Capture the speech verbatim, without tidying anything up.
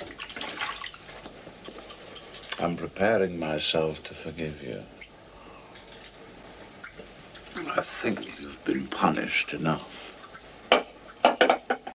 I'm preparing myself to forgive you. I think you've been punished enough.